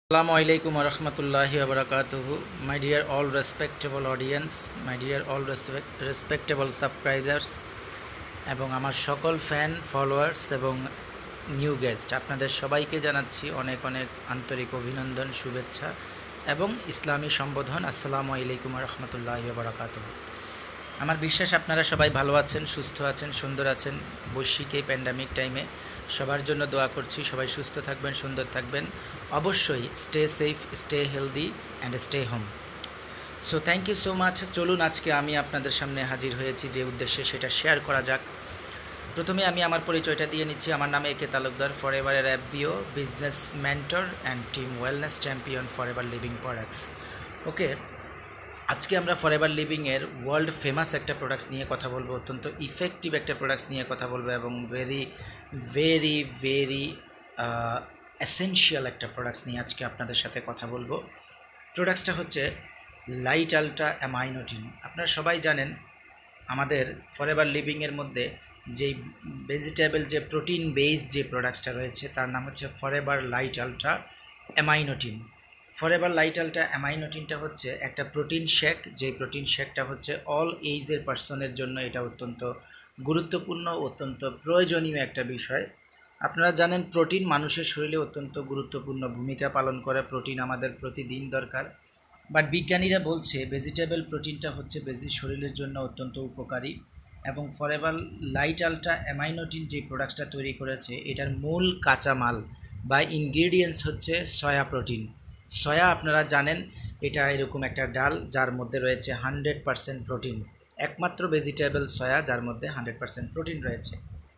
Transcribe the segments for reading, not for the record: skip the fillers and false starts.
Assalamualaikum warahmatullahi wabarakatuh. My dear all respectable audience, my dear all respectable subscribers এবং আমার সকল fan followers এবং new guest আপনাদের সবাইকে জানাচ্ছি অনেক অনেক আন্তরিক অভিনন্দন শুভেচ্ছা এবং ইসলামী সম্বোধন আসসালামু আলাইকুম রহমতুল্লাহি ওয়া বারাকাতুহু। আমার বিশ্বাস আপনারা সবাই ভালো আছেন, সুস্থ আছেন, সুন্দর আছেন। বৈশ্বিক এই প্যান্ডামিক টাইমে সবার জন্য দোয়া করছি, সবাই সুস্থ থাকবেন, সুন্দর থাকবেন। অবশ্যই stay safe, stay healthy and stay home. So thank you so much. চলুন আজকে আমি আপনাদের সামনে হাজির হয়েছি যে উদ্দেশ্যে সেটা শেয়ার করা যাক। প্রথমে আমি আমার পরিচয়টা দিয়ে নিচ্ছি। আমার নাম একে তালুকদার, ফরএভারের FBO, business mentor and team wellness champion, Forever Living Products. Okay, আজকে আমরা ফরএভার লিভিংয়ের ওয়ার্ল্ড ফেমাস একটা প্রোডাক্টস নিয়ে কথা বলবো, অত্যন্ত ইফেক্টিভ একটা প্রোডাক্টস নিয়ে কথা বলবো এবং ভেরি ভেরি ভেরি এসেনশিয়াল একটা প্রোডাক্টস নিয়ে আজকে আপনাদের সাথে কথা বলবো। প্রোডাক্টসটা হচ্ছে লাইট আলট্রা অ্যামাইনোটিন। আপনারা সবাই জানেন আমাদের ফরএভার লিভিংয়ের মধ্যে যেই ভেজিটেবল যে প্রোটিন বেস যে প্রোডাক্টসটা রয়েছে তার নাম হচ্ছে forever light ultra Aminotein. Forever light Ultra অ্যামাইনোটিনটা হচ্ছে একটা প্রোটিন শেক, যেই প্রোটিন শেকটা হচ্ছে অল এইজের পার্সনের জন্য এটা অত্যন্ত গুরুত্বপূর্ণ, অত্যন্ত প্রয়োজনীয় একটা বিষয়। আপনারা জানেন প্রোটিন মানুষের শরীরে অত্যন্ত গুরুত্বপূর্ণ ভূমিকা পালন করে। প্রোটিন আমাদের প্রতিদিন দরকার, বাট বিজ্ঞানীরা বলছে ভেজিটেবল প্রোটিনটা হচ্ছে শরীরের জন্য অত্যন্ত উপকারী। এবং ফরএভার লাইট আলট্রা অ্যামাইনোটিন যে প্রোডাক্টসটা তৈরি করেছে এটার মূল কাঁচামাল বা ইনগ্রিডিয়েন্টস হচ্ছে সয়া প্রোটিন। সয়া আপনারা জানেন এটা এরকম একটা ডাল যার মধ্যে রয়েছে 100% প্রোটিন, একমাত্র ভেজিটেবল সয়া যার মধ্যে 100% প্রোটিন রয়েছে।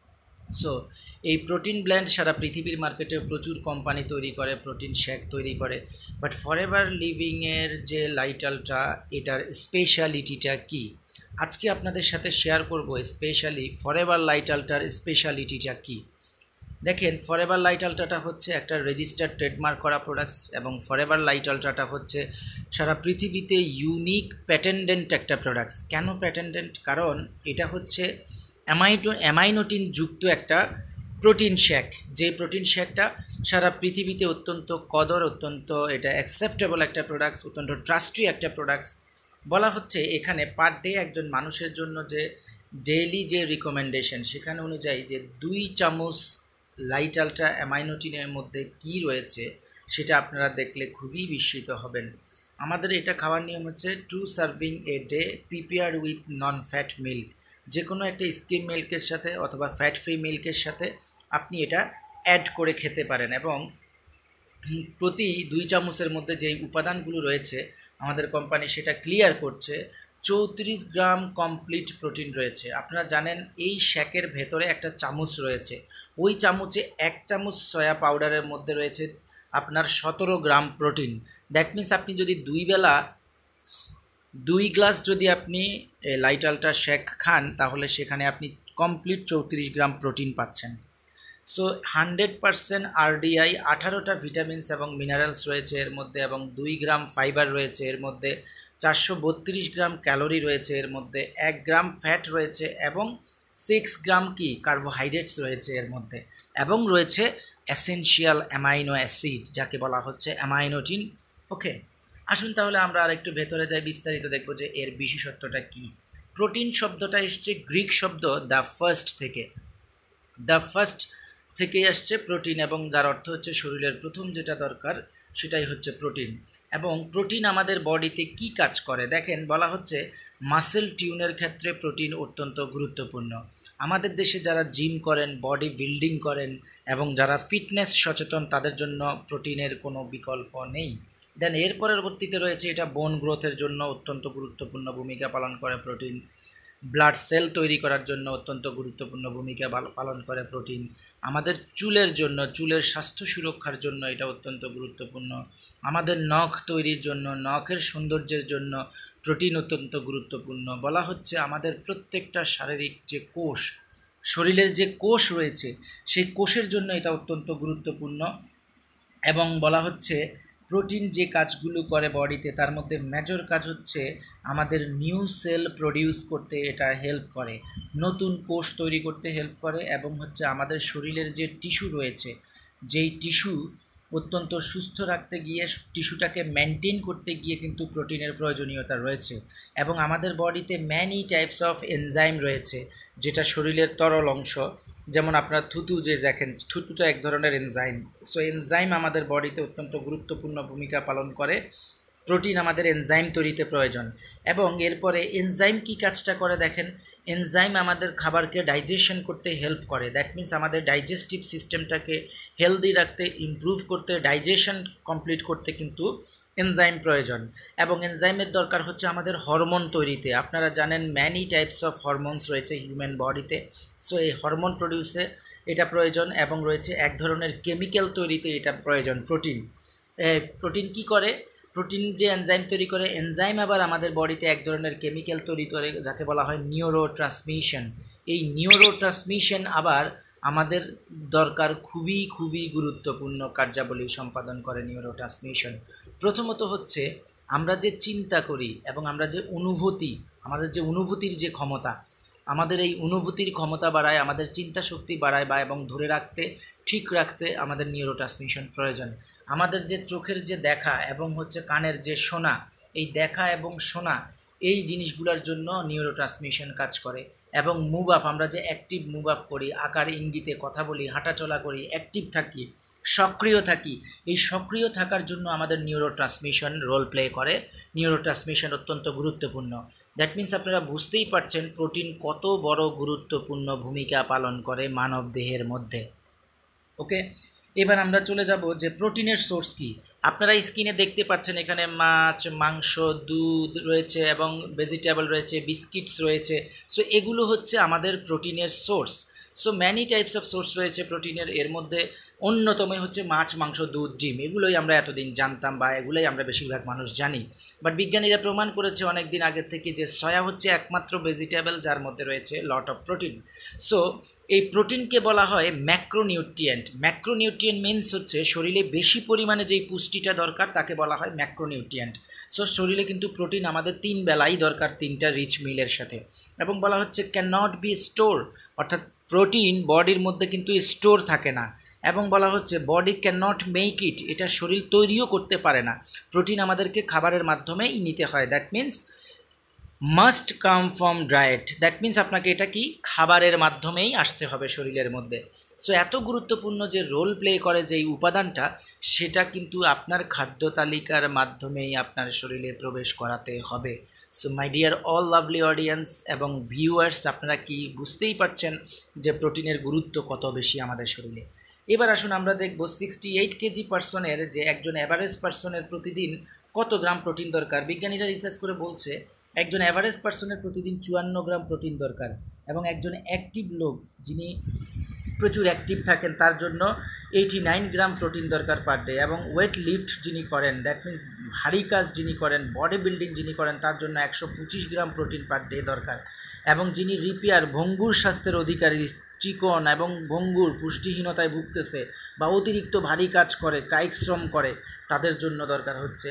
সো এই প্রোটিন ব্ল্যান্ড সারা পৃথিবীর মার্কেটে প্রচুর কোম্পানি তৈরি করে, প্রোটিন শেক তৈরি করে, বাট ফরএভার লিভিংয়ের যে লাইট আলট্রা এটার স্পেশালিটিটা কি আজকে আপনাদের সাথে শেয়ার করব। স্পেশালি ফরএভার লাইট আলট্রার স্পেশালিটিটা কি দেখেন, ফরএভার লাইট আলট্রাটা হচ্ছে একটা রেজিস্টার্ড ট্রেডমার্ক করা প্রোডাক্টস এবং ফরএভার লাইট আলট্রাটা হচ্ছে সারা পৃথিবীতে ইউনিক প্যাটেন্ডেন্ট একটা প্রোডাক্টস। কেন প্যাটেন্ডেন্ট? কারণ এটা হচ্ছে অ্যামাইনোটিন যুক্ত একটা প্রোটিন শেক, যে প্রোটিন শেকটা সারা পৃথিবীতে অত্যন্ত কদর, অত্যন্ত এটা অ্যাকসেপ্টেবল একটা প্রোডাক্টস, অত্যন্ত ট্রাস্টি একটা প্রোডাক্টস। বলা হচ্ছে এখানে পার ডে একজন মানুষের জন্য যে ডেইলি যে রিকমেন্ডেশন সেখানে অনুযায়ী যে 2 চামচ লাইট আলট্রা অ্যামাইনোটিনের মধ্যে কি রয়েছে সেটা আপনারা দেখলে খুবই বিস্মিত হবেন। আমাদের এটা খাওয়ার নিয়ম হচ্ছে 2 serving a day, prepare with non fat milk. যে কোনো একটা স্কিম মিল্কের সাথে অথবা ফ্যাট ফ্রি মিল্কের সাথে আপনি এটা অ্যাড করে খেতে পারেন এবং প্রতি 2 চামচের মধ্যে যেই উপাদানগুলো রয়েছে আমাদের কোম্পানি সেটা ক্লিয়ার করছে 34 গ্রাম কমপ্লিট প্রোটিন রয়েছে। আপনারা জানেন এই শেকের ভেতরে একটা চামচ রয়েছে, ওই চামচে 1 চামচ সয়া পাউডারের মধ্যে রয়েছে আপনার 17 গ্রাম প্রোটিন। দ্যাট মিন্স আপনি যদি 2 গ্লাস যদি আপনি লাইট আলট্রা শেক খান তাহলে সেখানে আপনি কমপ্লিট 34 গ্রাম প্রোটিন পাচ্ছেন। সো 100% RDI, 18টা ভিটামিনস এবং মিনারেলস রয়েছে এর মধ্যে এবং 2 গ্রাম ফাইবার রয়েছে এর মধ্যে, 432 গ্রাম ক্যালোরি রয়েছে এর মধ্যে, 1 গ্রাম ফ্যাট রয়েছে এবং 6 গ্রাম কি কার্বোহাইড্রেটস রয়েছে এর মধ্যে, এবং রয়েছে এসেনশিয়াল অ্যামাইনো অ্যাসিড যাকে বলা হচ্ছে অ্যামাইনোটিন। ওকে, আসুন তাহলে আমরা আরেকটু ভেতরে যাই, বিস্তারিত দেখব যে এর বিশেষত্বটা কি। প্রোটিন শব্দটা এসছে গ্রিক শব্দ দ্য ফার্স্ট থেকে, দ্য ফার্স্ট থেকেই আসছে প্রোটিন এবং যার অর্থ হচ্ছে শরীরের প্রথম যেটা দরকার সেটাই হচ্ছে প্রোটিন। এবং প্রোটিন আমাদের বডিতে কি কাজ করে দেখেন, বলা হচ্ছে মাসেল টিউনের ক্ষেত্রে প্রোটিন অত্যন্ত গুরুত্বপূর্ণ। আমাদের দেশে যারা জিম করেন, বডি বিল্ডিং করেন এবং যারা ফিটনেস সচেতন তাদের জন্য প্রোটিনের কোনো বিকল্প নেই। দেন এর পরবর্তীতে রয়েছে এটা বোন গ্রোথের জন্য অত্যন্ত গুরুত্বপূর্ণ ভূমিকা পালন করে প্রোটিন, ব্লাড সেল তৈরি করার জন্য অত্যন্ত গুরুত্বপূর্ণ ভূমিকা পালন করে প্রোটিন, আমাদের চুলের জন্য, চুলের স্বাস্থ্য সুরক্ষার জন্য এটা অত্যন্ত গুরুত্বপূর্ণ, আমাদের নখ তৈরির জন্য, নখের সৌন্দর্যের জন্য প্রোটিন অত্যন্ত গুরুত্বপূর্ণ। বলা হচ্ছে আমাদের প্রত্যেকটা শারীরিক যে কোষ, শরীরের যে কোষ রয়েছে সেই কোষের জন্য এটা অত্যন্ত গুরুত্বপূর্ণ। এবং বলা হচ্ছে প্রোটিন যে কাজগুলো করে বডিতে তার মধ্যে মেজর কাজ হচ্ছে আমাদের নিউ সেল প্রডিউস করতে এটা হেল্প করে, নতুন কোষ তৈরি করতে হেল্প করে এবং হচ্ছে আমাদের শরীরের যে টিস্যু রয়েছে যেই টিস্যু অত্যন্ত সুস্থ রাখতে গিয়ে, টিস্যুটাকে মেনটেন করতে গিয়ে কিন্তু প্রোটিনের প্রয়োজনীয়তা রয়েছে। এবং আমাদের বডিতে ম্যানি টাইপস অফ এনজাইম রয়েছে, যেটা শরীরের তরল অংশ। যেমন আপনার থুতু যে দেখেন, থুতুটা এক ধরনের এনজাইম। সো এনজাইম আমাদের বডিতে অত্যন্ত গুরুত্বপূর্ণ ভূমিকা পালন করে। প্রোটিন আমাদের এনজাইম তৈরিতে প্রয়োজন। এবং এরপরে এনজাইম কি কাজটা করে দেখেন, এনজাইম আমাদের খাবারকে ডাইজেশন করতে হেল্প করে। দ্যাট মিন্স আমাদের ডাইজেস্টিভ সিস্টেমটাকে হেলদি রাখতে, ইমপ্রুভ করতে, ডাইজেশন কমপ্লিট করতে কিন্তু এনজাইম প্রয়োজন। এবং এনজাইমের দরকার হচ্ছে আমাদের হরমোন তৈরিতে। আপনারা জানেন ম্যানি টাইপস অফ হরমোনস রয়েছে হিউম্যান বডিতে। সো এই হরমোন প্রডিউসে এটা প্রয়োজন, এবং রয়েছে এক ধরনের কেমিক্যাল তৈরিতে এটা প্রয়োজন, প্রোটিন। প্রোটিন কি করে, প্রোটিন যে এনজাইম তৈরি করে, এনজাইম আবার আমাদের বডিতে এক ধরনের কেমিক্যাল তৈরি করে যাকে বলা হয় নিউরো ট্রান্সমিশন। এই নিউরো ট্রান্সমিশন আবার আমাদের দরকার, খুবই খুবই গুরুত্বপূর্ণ কার্যাবলী সম্পাদন করে নিউরো ট্রান্সমিশন। প্রথমত হচ্ছে আমরা যে চিন্তা করি এবং আমরা যে অনুভূতি, আমাদের যে অনুভূতির যে ক্ষমতা, আমাদের এই অনুভূতির ক্ষমতা বাড়ায়, আমাদের চিন্তা শক্তি বাড়ায় বা এবং ধরে রাখতে, ঠিক রাখতে আমাদের নিউরো ট্রান্সমিশন প্রয়োজন। আমাদের যে চোখের যে দেখা এবং হচ্ছে কানের যে শোনা, এই দেখা এবং শোনা এই জিনিসগুলোর জন্য নিউরো ট্রান্সমিশন কাজ করে। এবং মুভ আপ, আমরা যে অ্যাক্টিভ মুভ আপ করি, আকার ইঙ্গিতে কথা বলি, হাঁটাচলা করি, অ্যাক্টিভ থাকি, সক্রিয় থাকি, এই সক্রিয় থাকার জন্য আমাদের নিউরো ট্রান্সমিশন রোল প্লে করে। নিউরো ট্রান্সমিশন অত্যন্ত গুরুত্বপূর্ণ। দ্যাট মিন্স আপনারা বুঝতেই পারছেন প্রোটিন কত বড় গুরুত্বপূর্ণ ভূমিকা পালন করে মানব দেহের মধ্যে। ওকে, এবার আমরা চলে যাব যে প্রোটিনের সোর্স কি। আপনারা স্ক্রিনে দেখতে পাচ্ছেন এখানে মাছ, মাংস, দুধ রয়েছে এবং ভেজিটেবল রয়েছে, বিস্কিটস রয়েছে। সো এগুলো হচ্ছে আমাদের প্রোটিনের source. So many types of source রয়েছে প্রোটিনের। এর মধ্যে অন্যতম হচ্ছে মাছ, মাংস, দুধ, ডিম। এগুলোই আমরা এতদিন জানতাম বা এগুলোই আমরা বেশিরভাগ মানুষ জানি। বাট বিজ্ঞানীরা প্রমাণ করেছে অনেক দিন আগের থেকে যে সয়া হচ্ছে একমাত্র ভেজিটেবল যার মধ্যে রয়েছে লট অফ প্রোটিন। সো এই প্রোটিনকে বলা হয় ম্যাক্রোনিউট্রিয়েন্ট। ম্যাক্রোনিউট্রিয়েন্ট মিনস হচ্ছে শরীরে বেশি পরিমাণে যেই পুষ্টিটা দরকার তাকে বলা হয় ম্যাক্রোনিউট্রিয়েন্ট। সো শরীরে কিন্তু প্রোটিন আমাদের 3 বেলাই দরকার, 3টা রিচ মিলের সাথে। এবং বলা হচ্ছে ক্যান নট বি স্টোর, অর্থাৎ প্রোটিন বডির মধ্যে কিন্তু স্টোর থাকে না। এবং বলা হচ্ছে body can not make it, এটা শরীর তৈরিও করতে পারে না। প্রোটিন আমাদেরকে খাবারের মাধ্যমেই নিতে হয়। That means must come from diet. That means আপনাকে এটা কি খাবারের মাধ্যমেই আসতে হবে শরীরের মধ্যে। সো এত গুরুত্বপূর্ণ যে রোল প্লে করে যেই উপাদানটা, সেটা কিন্তু আপনার খাদ্য তালিকার মাধ্যমেই আপনার শরীরে প্রবেশ করাতে হবে। So my dear all lovely audience এবং ভিউয়ার্স, আপনারা কি বুঝতেই পারছেন যে প্রোটিনের গুরুত্ব কত বেশি আমাদের শরীরে। এবার আসুন আমরা দেখব 68 কেজি পার্সনের, যে একজন অ্যাভারেজ পার্সনের প্রতিদিন কত গ্রাম প্রোটিন দরকার। বিজ্ঞানীরা রিসার্চ করে বলছে একজন অ্যাভারেজ পার্সনের প্রতিদিন 54 গ্রাম প্রোটিন দরকার। এবং একজন অ্যাক্টিভ লোক, যিনি প্রচুর অ্যাক্টিভ থাকেন, তার জন্য 89 গ্রাম প্রোটিন দরকার পার ডে। এবং ওয়েট লিফট যিনি করেন, দ্যাট মিন্স ভারী কাজ যিনি করেন, বডি বিল্ডিং যিনি করেন, তার জন্য 125 গ্রাম প্রোটিন পার ডে দরকার। এবং যিনি রিপেয়ার, ভঙ্গুর স্বাস্থ্যের অধিকারী, চিকন এবং ভঙ্গুর, পুষ্টিহীনতায় ভুগতেছে বা অতিরিক্ত ভারী কাজ করে, কায়িক শ্রম করে, তাদের জন্য দরকার হচ্ছে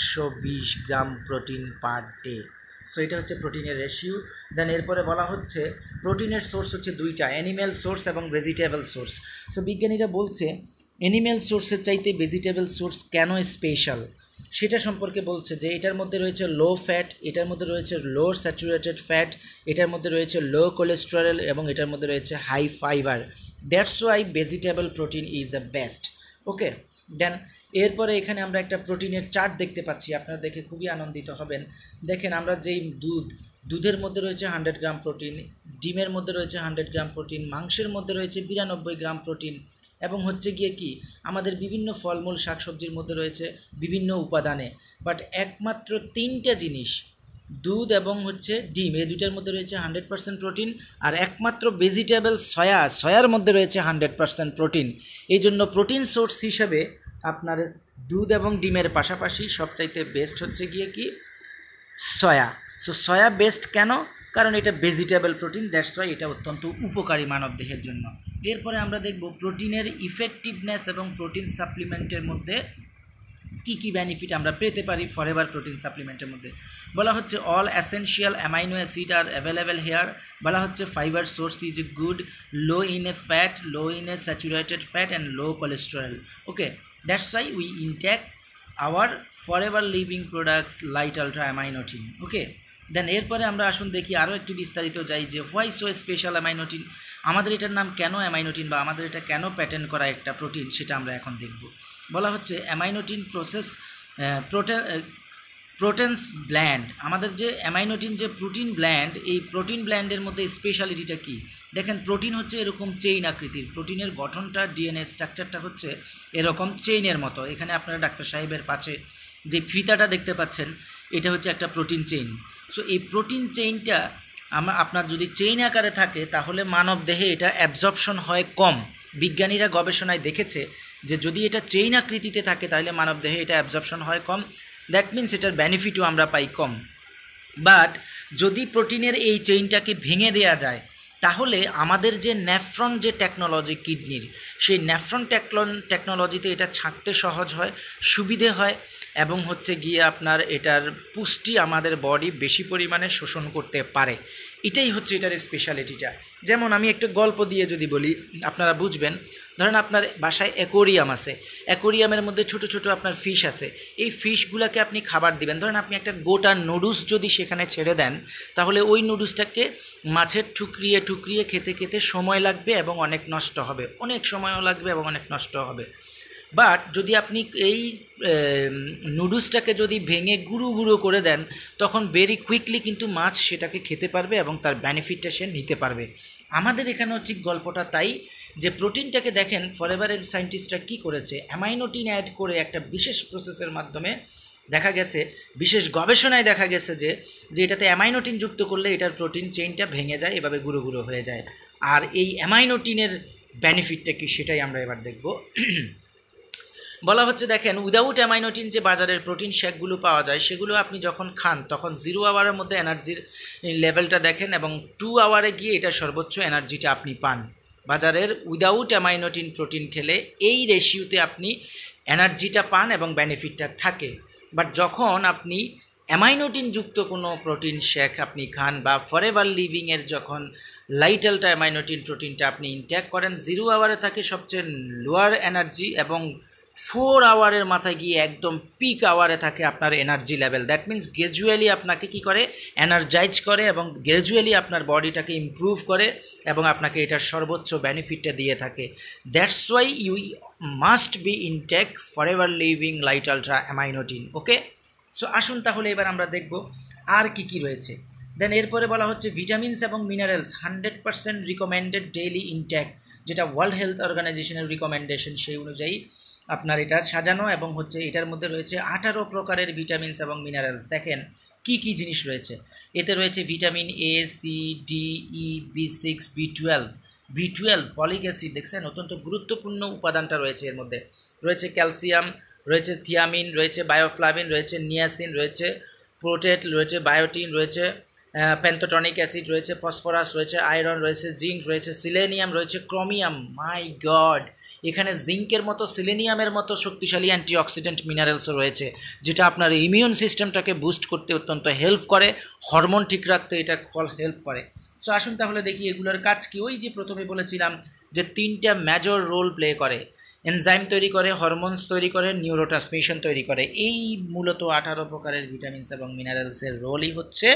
120 গ্রাম প্রোটিন পার ডে। সো এটা হচ্ছে প্রোটিনের রেশিও। দেন এরপরে বলা হচ্ছে প্রোটিনের সোর্স হচ্ছে 2টা, অ্যানিম্যাল সোর্স এবং ভেজিটেবল সোর্স। সো বিজ্ঞানীরা বলছে অ্যানিম্যাল সোর্সের চাইতে ভেজিটেবল সোর্স কেন স্পেশাল, সেটা সম্পর্কে বলছে যে এটার মধ্যে রয়েছে লো ফ্যাট, এটার মধ্যে রয়েছে লো স্যাচুরেটেড ফ্যাট, এটার মধ্যে রয়েছে লো কোলেস্টেরল এবং এটার মধ্যে রয়েছে high fibre. That's why vegetable protein is the best. Okay, then এরপরে এখানে আমরা একটা প্রোটিনের চার্ট দেখতে পাচ্ছি, আপনারা দেখে খুবই আনন্দিত হবেন। দেখেন আমরা যেই দুধের মধ্যে রয়েছে 100 গ্রাম প্রোটিন, ডিমের মধ্যে রয়েছে 100 গ্রাম প্রোটিন, মাংসের মধ্যে রয়েছে 92 গ্রাম প্রোটিন, এবং হচ্ছে গিয়ে কি আমাদের বিভিন্ন ফলমূল শাকসবজির মধ্যে রয়েছে বিভিন্ন উপাদানে। বাট একমাত্র 3টা জিনিস, দুধ এবং হচ্ছে ডিম, এই দুইটার মধ্যে রয়েছে 100% প্রোটিন। আর একমাত্র ভেজিটেবল সয়ার মধ্যে রয়েছে 100% প্রোটিন। এই জন্য প্রোটিন সোর্স হিসেবে আপনার দুধ এবং ডিমের পাশাপাশি সবচাইতে বেস্ট হচ্ছে গিয়ে কি সয়া। সো সয়া বেস্ট কেন? কারণ এটা ভেজিটেবল প্রোটিন, দ্যাটস ওয়াই এটা অত্যন্ত উপকারী মানব দেহের জন্য। এরপরে আমরা দেখব প্রোটিনের ইফেক্টিভনেস এবং প্রোটিন সাপ্লিমেন্টের মধ্যে কী কী বেনিফিট আমরা পেতে পারি ফরএভার প্রোটিন সাপ্লিমেন্টের মধ্যে। বলা হচ্ছে all essential amino acid are available here. বলা হচ্ছে fibre source is good, low in a fat, low in a saturated fat and low cholesterol. Okay, that's why we intake our Forever Living products Lite ultra Aminotein. Okay, then এরপরে আমরা আসুন দেখি আরও একটু বিস্তারিত যাই যে হোয়াই সো স্পেশাল অ্যামাইনোটিন, আমাদের এটার নাম কেন অ্যামাইনোটিন বা আমাদের এটা কেন প্যাটার্ন করা একটা প্রোটিন সেটা আমরা এখন দেখব। বলা হচ্ছে অ্যামাইনোটিন প্রসেস প্রোটেন্স ব্ল্যান্ড, আমাদের যে অ্যামাইনোটিন যে প্রোটিন ব্ল্যান্ড, এই প্রোটিন ব্ল্যান্ডের মধ্যে স্পেশালিটিটা কি? দেখেন প্রোটিন হচ্ছে এরকম চেইন আকৃতির, প্রোটিনের গঠনটা ডিএনএ স্ট্রাকচারটা হচ্ছে এরকম চেইনের মতো। এখানে আপনারা ডাক্তার সাহেবের পাশে যে ফিতাটা দেখতে পাচ্ছেন এটা হচ্ছে একটা প্রোটিন চেইন। সো এই প্রোটিন চেইনটা আপনার যদি চেইন আকারে থাকে তাহলে মানব দেহে এটা অ্যাবজর্পশন হয় কম। বিজ্ঞানীরা গবেষণায় দেখেছে যে যদি এটা চেইন আকৃতিতে থাকে তাহলে মানব দেহে এটা অ্যাবজর্পশন হয় কম, দ্যাট মিনস এটার বেনিফিটও আমরা পাই কম। বাট যদি প্রোটিনের এই চেইনটাকে ভেঙে দেওয়া যায় তাহলে আমাদের যে নেফ্রন যে টেকনোলজি কিডনির, সেই নেফ্রন টেকনোলজিতে এটা ছাঁকতে সহজ হয়, সুবিধে হয় এবং হচ্ছে গিয়ে আপনার এটার পুষ্টি আমাদের বডি বেশি পরিমাণে শোষণ করতে পারে। এটাই হচ্ছে এটার স্পেশালিটিটা। যেমন আমি একটু গল্প দিয়ে যদি বলি আপনারা বুঝবেন, ধরেন আপনার বাসায় অ্যাকোরিয়াম আছে, অ্যাকোরিয়ামের মধ্যে ছোট ছোট আপনার ফিশ আছে, এই ফিশগুলোকে আপনি খাবার দিবেন। ধরেন আপনি একটা গোটা নুডলস যদি সেখানে ছেড়ে দেন তাহলে ওই নুডলসটাকে মাছের ঠুকরিয়ে ঠুকরিয়ে খেতে খেতে সময় লাগবে এবং অনেক নষ্ট হবে, অনেক সময়ও লাগবে এবং অনেক নষ্ট হবে। বাট যদি আপনি এই নুডলসটাকে যদি ভেঙে গুঁড়ো গুঁড়ো করে দেন তখন ভেরি কুইকলি কিন্তু মাছ সেটাকে খেতে পারবে এবং তার বেনিফিটটা সে নিতে পারবে। আমাদের এখানেও ঠিক গল্পটা তাই, যে প্রোটিনটাকে দেখেন ফরএভারের সায়েন্টিস্টরা কী করেছে, অ্যামাইনোটিন অ্যাড করে একটা বিশেষ প্রসেসের মাধ্যমে দেখা গেছে, বিশেষ গবেষণায় দেখা গেছে যে এটাতে অ্যামাইনোটিন যুক্ত করলে এটার প্রোটিন চেইনটা ভেঙে যায়, এভাবে গুঁড়ো গুঁড়ো হয়ে যায়। আর এই অ্যামাইনোটিনের বেনিফিটটা কি সেটাই আমরা এবার দেখব। বলা হচ্ছে দেখেন উইদাউট অ্যামাইনোটিন যে বাজারের প্রোটিন শেকগুলো পাওয়া যায় সেগুলো আপনি যখন খান তখন 0 আওয়ারের মধ্যে এনার্জির লেভেলটা দেখেন এবং 2 আওয়ারে গিয়ে এটা সর্বোচ্চ এনার্জিটা আপনি পান। বাজারের উইদাউট অ্যামাইনোটিন প্রোটিন খেলে এই রেশিওতে আপনি এনার্জিটা পান এবং বেনিফিটটা থাকে। বাট যখন আপনি অ্যামাইনোটিন যুক্ত কোনো প্রোটিন শেক আপনি খান বা ফরএভার লিভিংয়ের যখন লাইট আলট্রা অ্যামাইনোটিন প্রোটিনটা আপনি ইনটেক করেন, 0 আওয়ারে থাকে সবচেয়ে লোয়ার এনার্জি এবং 4 আওয়ারের মাথায় গিয়ে একদম পিক আওয়ারে থাকে আপনার energy level. That means gradually আপনাকে কি করে, এনার্জাইজ করে এবং গ্র্যাজুয়ালি আপনার বডিটাকে ইমপ্রুভ করে এবং আপনাকে এটার সর্বোচ্চ বেনিফিটটা দিয়ে থাকে। That's why you must be intake Forever Living Lite ultra Aminotein. Okay, so আসুন তাহলে এবার আমরা দেখব আর কি কি রয়েছে। দেন এরপরে বলা হচ্ছে ভিটামিনস এবং মিনারেলস 100% রিকমেন্ডেড ডেইলি ইনটেক, যেটা ওয়ার্ল্ড হেলথ অর্গানাইজেশনের রিকমেন্ডেশন সেই অনুযায়ী আপনার এটার সাজানো এবং হচ্ছে এটার মধ্যে রয়েছে 18 প্রকারের ভিটামিনস এবং মিনারেলস। দেখেন কি কি জিনিস রয়েছে, এতে রয়েছে vitamin A, C, D, E, B6, B12 folic acid, দেখছেন অত্যন্ত গুরুত্বপূর্ণ উপাদানটা রয়েছে এর মধ্যে। রয়েছে ক্যালসিয়াম, রয়েছে থিয়ামিন, রয়েছে বায়োফ্লাভিন, রয়েছে নিয়াসিন, রয়েছে প্রোটেট, রয়েছে বায়োটিন, রয়েছে প্যান্থোটনিক অ্যাসিড, রয়েছে ফসফরাস, রয়েছে আয়রন, রয়েছে জিঙ্ক, রয়েছে সিলেনিয়াম, রয়েছে ক্রোমিয়াম। মাই গড, এখানে জিঙ্কের মতো সিলেনিয়ামের মতো শক্তিশালী অ্যান্টিঅক্সিডেন্ট মিনারেলসও রয়েছে, যেটা আপনার ইমিউন সিস্টেমটাকে বুস্ট করতে অত্যন্ত হেল্প করে, হরমোন ঠিক রাখতে এটা হেল্প করে। সো আসুন তাহলে দেখি এগুলোর কাজ কি। ওই যে প্রথমে বলেছিলাম যে 3টা মেজর রোল প্লে করে, এনজাইম তৈরি করে, হরমোনস তৈরি করে, নিউরোট্রান্সমিশন তৈরি করে। এই মূলত 18 প্রকারের ভিটামিনস এবং মিনারেলসের রোলই হচ্ছে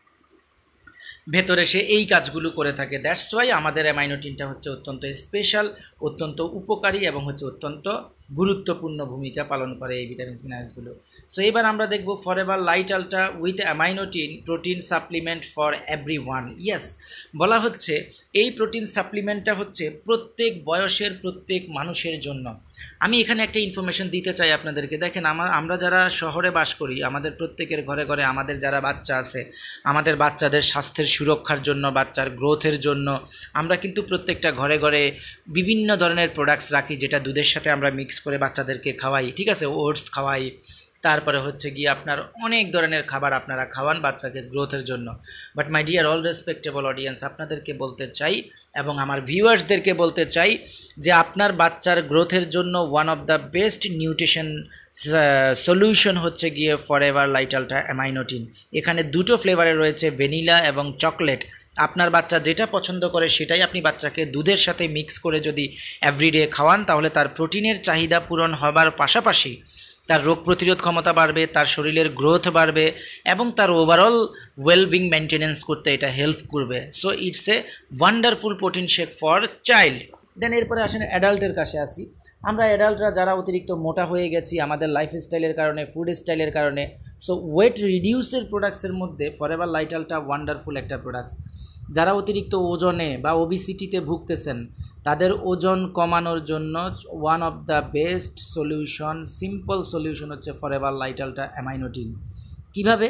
ভেতরে সে এই কাজগুলো করে থাকে। দ্যাটস ওয়াই আমাদের অ্যামাইনোটিনটা হচ্ছে অত্যন্ত স্পেশাল, অত্যন্ত উপকারী এবং হচ্ছে অত্যন্ত গুরুত্বপূর্ণ ভূমিকা পালন করে এই ভিটামিনস মিনারেলসগুলো। সো এবার আমরা দেখব Forever light Ultra with Aminotein protein supplement for everyone. Yes, বলা হচ্ছে এই প্রোটিন সাপ্লিমেন্টটা হচ্ছে প্রত্যেক বয়সের প্রত্যেক মানুষের জন্য। আমি এখানে একটা ইনফরমেশন দিতে চাই আপনাদেরকে। দেখেন আমরা যারা শহরে বাস করি, আমাদের প্রত্যেকের ঘরে ঘরে আমাদের যারা বাচ্চা আছে, আমাদের বাচ্চাদের স্বাস্থ্যের সুরক্ষার জন্য, বাচ্চার গ্রোথের জন্য আমরা কিন্তু প্রত্যেকটা ঘরে ঘরে বিভিন্ন ধরনের প্রোডাক্টস রাখি, যেটা দুধের সাথে আমরা মিক্স করে বাচ্চাদেরকে খাওয়াই। ঠিক আছে, ওটস খাওয়াই, তারপরে হচ্ছে গিয়ে আপনার অনেক ধরনের খাবার আপনারা খাওয়ান বাচ্চাকে গ্রোথের জন্য। But my dear all respectable audience, আপনাদেরকে বলতে চাই এবং আমার ভিউয়ার্সদেরকে বলতে চাই যে আপনার বাচ্চার গ্রোথের জন্য one of the best nutrition solution হচ্ছে গিয়ে ফরএভার লাইট আলট্রা অ্যামাইনোটিন। এখানে 2টো ফ্লেভারে রয়েছে, ভ্যানিলা এবং চকলেট। আপনার বাচ্চা যেটা পছন্দ করে সেটাই আপনি বাচ্চাকে দুধের সাথে মিক্স করে যদি এভরিডে খাওয়ান, তাহলে তার প্রোটিনের চাহিদা পূরণ হবার পাশাপাশি তার রোগ প্রতিরোধ ক্ষমতা বাড়বে, তার শরীরের গ্রোথ বাড়বে এবং তার ওভারঅল ওয়েলবিং মেনটেনেন্স করতে এটা হেল্প করবে। So it's a wonderful protein shake for child. Then এরপরে আসেন অ্যাডাল্টের কাছে আসি। আমরা অ্যাডাল্টরা যারা অতিরিক্ত মোটা হয়ে গেছি আমাদের লাইফস্টাইলের কারণে, ফুড স্টাইলের কারণে, সো ওয়েট রিডিউসের প্রোডাক্টসের মধ্যে ফরএভার লাইট আলট্রা ওয়ান্ডারফুল একটা প্রোডাক্টস। যারা অতিরিক্ত ওজনে বা ওবিসিটিতে ভুগতেছেন তাদের ওজন কমানোর জন্য one of the best solution, simple solution হচ্ছে ফরএভার লাইট আলট্রা অ্যামাইনোটিন। কীভাবে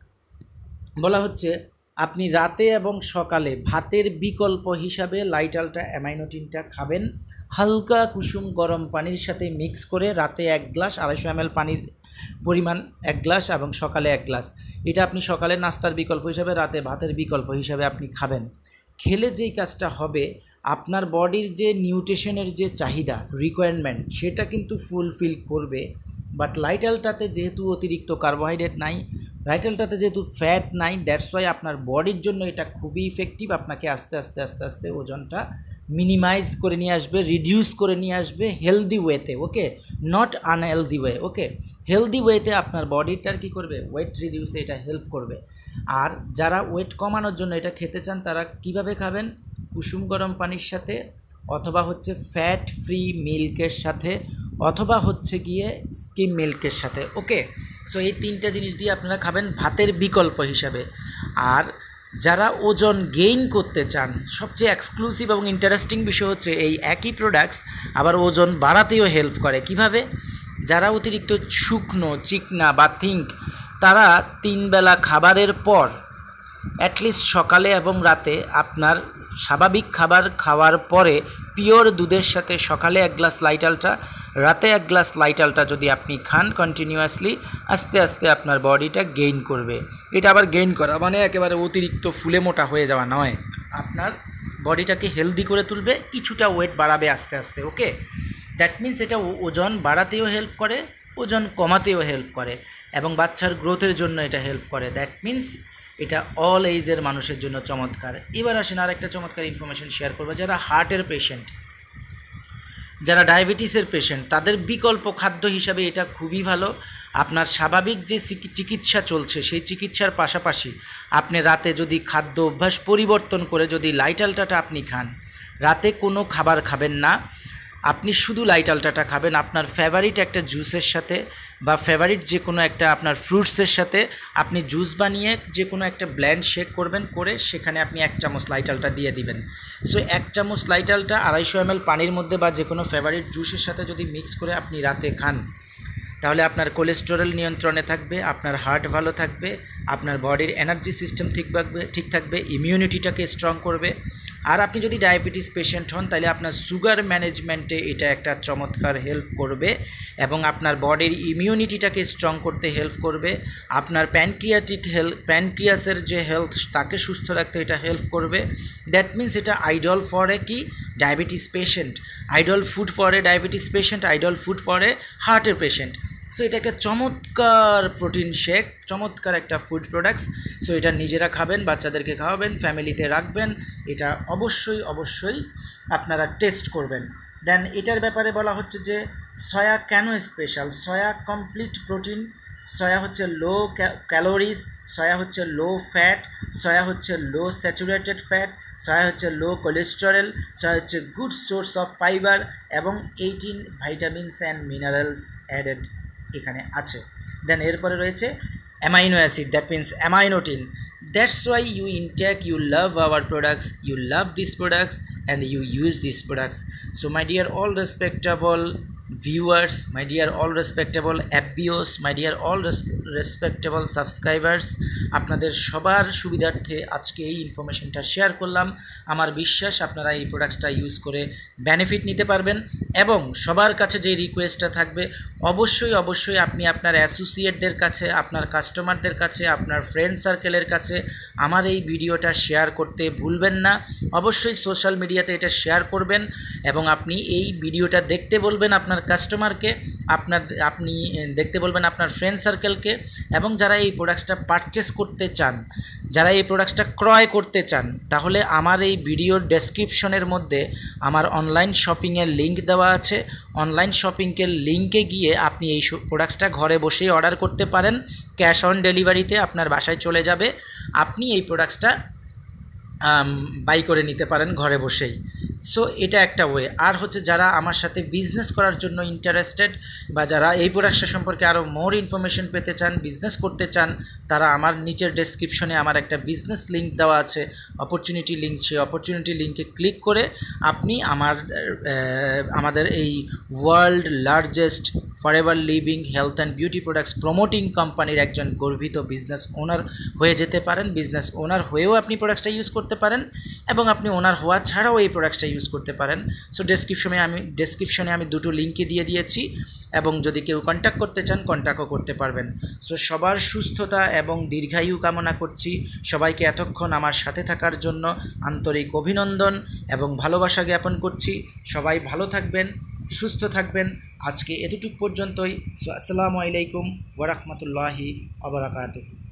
বলা হচ্ছে, আপনি রাতে এবং সকালে ভাতের বিকল্প হিসাবে লাইট আলট্রা অ্যামাইনোটিনটা খাবেন হালকা কুসুম গরম পানির সাথে মিক্স করে। রাতে 1 গ্লাস 250 ml পানির পরিমাণ 1 গ্লাস এবং সকালে 1 গ্লাস। এটা আপনি সকালে নাস্তার বিকল্প হিসাবে, রাতে ভাতের বিকল্প হিসাবে আপনি খাবেন। খেলে যেই কাজটা হবে, আপনার বডির যে নিউট্রিশনের যে চাহিদা রিকোয়ারমেন্ট সেটা কিন্তু ফুলফিল করবে। বাট লাইট আলট্রাতে যেহেতু অতিরিক্ত কার্বোহাইড্রেট নাই, লাইট আলট্রাতে যেহেতু ফ্যাট নাই, দ্যাটস ওয়াই আপনার বডির জন্য এটা খুবই ইফেক্টিভ। আপনাকে আস্তে আস্তে আস্তে আস্তে ওজনটা মিনিমাইজ করে নিয়ে আসবে, রিডিউস করে নিয়ে আসবে হেলদি ওয়েতে, okay, not unhealthy way, okay. Healthy ওয়েতে আপনার বডিটার কী করবে, ওয়েট রিডিউসে এটা হেল্প করবে। আর যারা ওয়েট কমানোর জন্য এটা খেতে চান তারা কিভাবে খাবেন, কুসুম গরম পানির সাথে, অথবা হচ্ছে ফ্যাট ফ্রি মিল্কের সাথে, অথবা হচ্ছে গিয়ে স্কিম মিল্কের সাথে, ওকে। সো এই 3টা জিনিস দিয়ে আপনারা খাবেন ভাতের বিকল্প হিসাবে। আর যারা ওজন গেইন করতে চান, সবচেয়ে এক্সক্লুসিভ এবং ইন্টারেস্টিং বিষয় হচ্ছে এই একই প্রোডাক্টস আবার ওজন বাড়াতেও হেল্প করে। কিভাবে? যারা অতিরিক্ত শুকনো, চিকনা বা থিঙ্ক, তারা 3 বেলা খাবারের পর অ্যাটলিস্ট সকালে এবং রাতে আপনার স্বাভাবিক খাবার খাওয়ার পরে পিওর দুধের সাথে সকালে 1 গ্লাস লাইট আলট্রা, রাতে 1 গ্লাস লাইট আলট্রা যদি আপনি খান কন্টিনিউয়াসলি, আস্তে আস্তে আপনার বডিটা গেইন করবে। এটা আবার গেইন করা মানে একেবারে অতিরিক্ত ফুলে মোটা হয়ে যাওয়া নয়, আপনার বডিটাকে হেলদি করে তুলবে, কিছুটা ওয়েট বাড়াবে আস্তে আস্তে, ওকে। দ্যাট মিনস এটা ওজন বাড়াতেও হেল্প করে, ওজন কমাতেও হেল্প করে এবং বাচ্চার গ্রোথের জন্য এটা হেল্প করে। দ্যাট মিনস এটা অল এজের মানুষের জন্য চমৎকার। এবার আসেন আর একটা চমৎকার ইনফরমেশন শেয়ার করবো। যারা হার্টের পেশেন্ট, যারা ডায়াবেটিসের পেশেন্ট, তাদের বিকল্প খাদ্য হিসাবে এটা খুবই ভালো। আপনার স্বাভাবিক যে চিকিৎসা চলছে সেই চিকিৎসার পাশাপাশি আপনি রাতে যদি খাদ্য অভ্যাস পরিবর্তন করে যদি লাইট আলট্রাটা আপনি খান, রাতে কোনো খাবার খাবেন না, আপনি শুধু লাইট আলট্রাটা খাবেন আপনার ফেভারিট একটা জুসের সাথে বা ফেভারিট যে কোনো একটা আপনার ফ্রুটসের সাথে আপনি জুস বানিয়ে যে কোনো একটা ব্লেন্ড শেক করবেন, করে সেখানে আপনি 1 চামচ লাইট আলট্রা দিয়ে দিবেন। সো 1 চামচ লাইট আলট্রা 250 ml পানির মধ্যে বা যে কোনো ফেভারিট জুসের সাথে যদি মিক্স করে আপনি রাতে খান, তাহলে আপনার কোলেস্টেরল নিয়ন্ত্রণে থাকবে, আপনার হার্ট ভালো থাকবে, আপনার বডির এনার্জি সিস্টেম ঠিক থাকবে, ইমিউনিটিটাকে স্ট্রং করবে। আর আপনি যদি ডায়াবেটিস পেশেন্ট হন তাহলে আপনার সুগার ম্যানেজমেন্টে এটা একটা চমৎকার হেল্প করবে এবং আপনার বডির ইমিউনিটিটাকে স্ট্রং করতে হেল্প করবে। আপনার প্যানক্রিয়াসের যে হেলথ তাকে সুস্থ রাখতে এটা হেল্প করবে। দ্যাট মিনস এটা আইডল ফর এ কি diabetes patient, ideal food for a diabetes patient, ideal food for a হার্টের পেশেন্ট। সো এটা একটা চমৎকার প্রোটিন শেক, চমৎকার একটা ফুড প্রোডাক্টস। সো এটা নিজেরা খাবেন, বাচ্চাদেরকে খাওয়াবেন, ফ্যামিলিতে রাখবেন, এটা অবশ্যই আপনারা টেস্ট করবেন। দেন এটার ব্যাপারে বলা হচ্ছে যে সয়া কেন special. Soya complete protein, soya হচ্ছে লো ক্যালোরিজ, সয়া হচ্ছে লো ফ্যাট, সয়া হচ্ছে লো স্যাচুরেটেড ফ্যাট, সয়া হচ্ছে লো কোলেস্টেরল, সয়া হচ্ছে গুড সোর্স অফ ফাইবার এবং 18 ভাইটামিনস অ্যান্ড মিনারেলস অ্যাডেড এখানে আছে। দেন এরপরে রয়েছে amino acid, that means Aminotein. That's why you intake, you love our products, you love these products and you use these products. So my dear all respectable viewers, my dear all respectable FBOs, my dear all respectable subscribers, আপনাদের সবার সুবিধার্থে আজকে এই ইনফরমেশনটা share করলাম। আমার বিশ্বাস আপনারা এই প্রোডাক্টসটা ইউজ করে বেনিফিট নিতে পারবেন এবং সবার কাছে যে রিকোয়েস্টটা থাকবে অবশ্যই আপনি আপনার অ্যাসোসিয়েটদের কাছে, আপনার কাস্টমারদের কাছে, আপনার ফ্রেন্ড সার্কেলের কাছে আমার এই ভিডিওটা শেয়ার করতে ভুলবেন না। অবশ্যই সোশ্যাল মিডিয়াতে এটা শেয়ার করবেন এবং আপনি এই ভিডিওটা দেখতে বলবেন আপনার আপনার কাস্টমারকে, আপনি দেখতে বলবেন আপনার ফ্রেন্ড সার্কেলকে, এবং যারা এই প্রোডাক্টসটা পারচেস করতে চান, যারা এই প্রোডাক্টসটা ক্রয় করতে চান, তাহলে আমার এই ভিডিওর ডেসক্রিপশনের মধ্যে আমার অনলাইন শপিংয়ের লিঙ্ক দেওয়া আছে। অনলাইন শপিংয়ের লিঙ্কে গিয়ে আপনি এই প্রোডাক্টসটা ঘরে বসেই অর্ডার করতে পারেন। ক্যাশ অন ডেলিভারিতে আপনার বাসায় চলে যাবে, আপনি এই প্রোডাক্টসটা বাই করে নিতে পারেন ঘরে বসেই। সো এটা একটা ওয়ে। আর হচ্ছে যারা আমার সাথে বিজনেস করার জন্য ইন্টারেস্টেড, বা যারা এই প্রোডাক্টটা সম্পর্কে আরও মোর ইনফরমেশন পেতে চান, বিজনেস করতে চান, তারা আমার নিচের ডেসক্রিপশনে আমার একটা বিজনেস লিঙ্ক দেওয়া আছে, অপরচুনিটি লিঙ্ক। সেই অপরচুনিটি লিঙ্কে ক্লিক করে আপনি আমাদের এই world largest forever living health and beauty products promoting কোম্পানির একজন গর্বিত বিজনেস ওনার হয়ে যেতে পারেন। বিজনেস ওনার হয়েও আপনি প্রোডাক্টসটা ইউজ করতে পারেন, এবং আপনি ওনার হওয়া ছাড়াও এই প্রোডাক্টসটা ইউজ করতে পারেন। সো ডেসক্রিপশনে আমি দুটো লিঙ্কই দিয়ে দিয়েছি, এবং যদি কেউ কন্ট্যাক্ট করতে চান কন্ট্যাক্টও করতে পারবেন। সো সবার সুস্থতা এবং দীর্ঘায়ু কামনা করছি। সবাইকে এতক্ষণ আমার সাথে থাকার জন্য আন্তরিক অভিনন্দন এবং ভালোবাসা জ্ঞাপন করছি। সবাই ভালো থাকবেন, সুস্থ থাকবেন। আজকে এতটুকু পর্যন্তই। সো আসসালামু আলাইকুম ওয়া রাহমাতুল্লাহি ওয়া বারাকাতুহু।